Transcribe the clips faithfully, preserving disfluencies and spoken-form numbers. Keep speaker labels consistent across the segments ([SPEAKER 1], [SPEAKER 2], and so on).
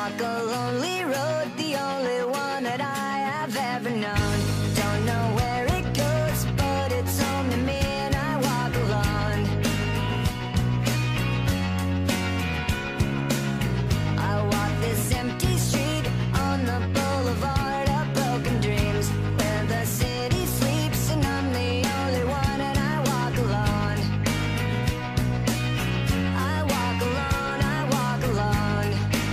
[SPEAKER 1] walk a lonely road, the only one that I have ever known. Don't know where it goes, but it's home to me, and I walk alone. I walk this empty street on the boulevard of broken dreams, where the city sleeps and I'm the only one, and I walk alone. I walk alone, I walk alone.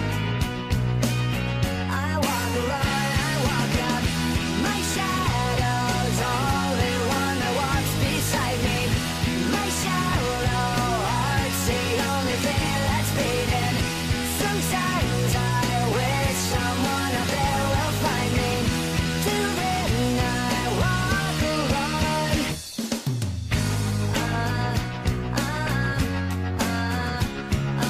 [SPEAKER 1] I walk alone, I walk up. My shadow's only one that walks beside me. My shallow heart's the only thing that's beating. Sometimes I wish someone up there will find me. Till then I walk alone. Uh, uh, uh, uh,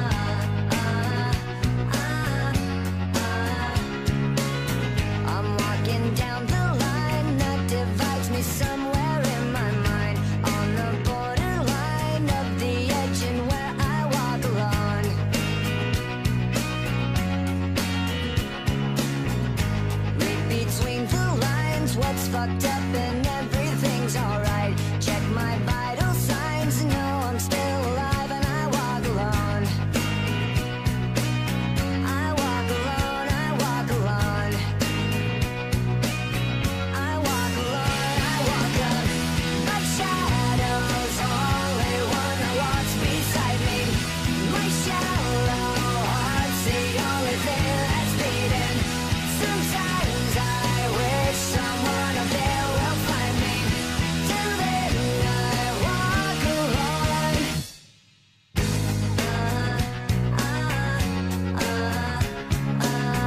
[SPEAKER 1] uh, uh. I'm walking down the line that divides me somewhere in my mind, on the borderline of the edge and where I walk alone. Read between the lines what's fucked up and everything's alright. Check my vital signs and know I'm still alive, and I walk alone. I walk alone, I walk alone. I walk alone, I walk up. My shadow's only one that walks beside me. My shallow heart's the only thing that's beating. Sometimes I wish someone up there will find me. Till then I walk alone. Uh, uh, uh,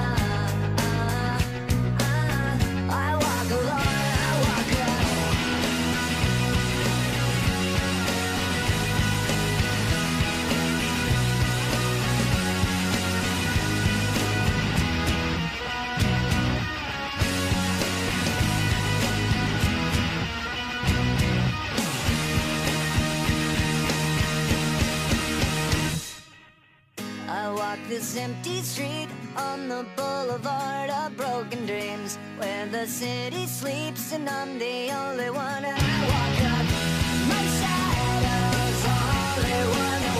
[SPEAKER 1] uh, uh, I walk alone, I walk alone. I walk this empty street on the boulevard of broken dreams, where the city sleeps and I'm the only one, and I walk up. My shadow's only one